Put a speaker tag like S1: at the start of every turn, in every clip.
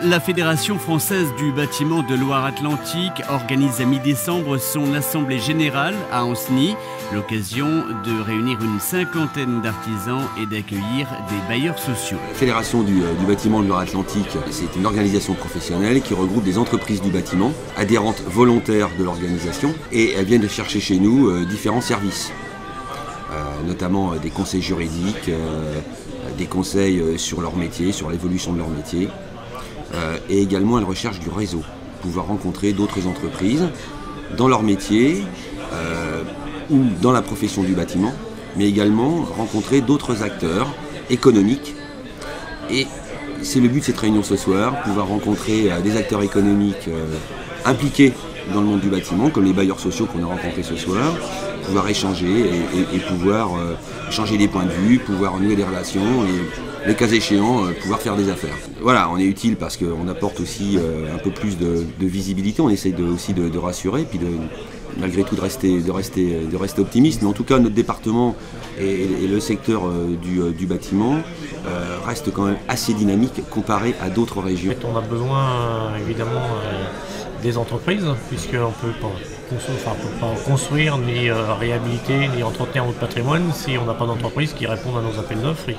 S1: La Fédération française du bâtiment de Loire-Atlantique organise à mi-décembre son assemblée générale à Ancenis, l'occasion de réunir une cinquantaine d'artisans et d'accueillir des bailleurs sociaux.
S2: La Fédération du bâtiment de Loire-Atlantique, c'est une organisation professionnelle qui regroupe des entreprises du bâtiment, adhérentes volontaires de l'organisation, et elles viennent de chercher chez nous différents services, notamment des conseils juridiques, des conseils sur leur métier, sur l'évolution de leur métier. Et également, elles recherchent du réseau, pouvoir rencontrer d'autres entreprises dans leur métier ou dans la profession du bâtiment, mais également rencontrer d'autres acteurs économiques. Et c'est le but de cette réunion ce soir, pouvoir rencontrer des acteurs économiques impliqués dans le monde du bâtiment, comme les bailleurs sociaux qu'on a rencontrés ce soir, pouvoir échanger et pouvoir changer des points de vue, pouvoir nouer des relations et, le cas échéant, pouvoir faire des affaires. Voilà, on est utile parce qu'on apporte aussi un peu plus de visibilité, on essaye aussi de rassurer, puis malgré tout de rester optimiste. Mais en tout cas, notre département et le secteur du bâtiment restent quand même assez dynamiques comparé à d'autres régions.
S3: On a besoin évidemment des entreprises, puisqu'on ne peut pas construire, ni réhabiliter, ni entretenir notre patrimoine si on n'a pas d'entreprises qui répondent à nos appels d'offres et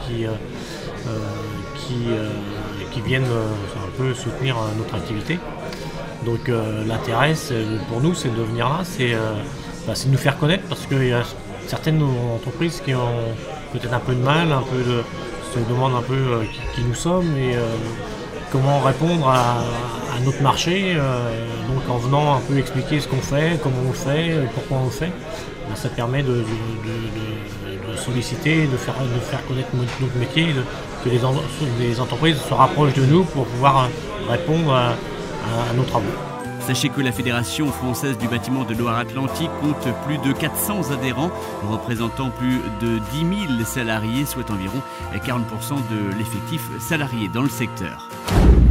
S3: qui viennent un peu soutenir notre activité. Donc l'intérêt pour nous, c'est de venir là, c'est de nous faire connaître, parce qu'il y a certaines entreprises qui ont peut-être un peu de mal, se demandent un peu qui nous sommes et comment répondre à notre marché, donc en venant un peu expliquer ce qu'on fait, comment on le fait, pourquoi on le fait. Ça permet de solliciter, de faire connaître notre métier, que les entreprises se rapprochent de nous pour pouvoir répondre à nos travaux.
S1: Sachez que la Fédération française du bâtiment de Loire-Atlantique compte plus de 400 adhérents, représentant plus de 10 000 salariés, soit environ 40% de l'effectif salarié dans le secteur.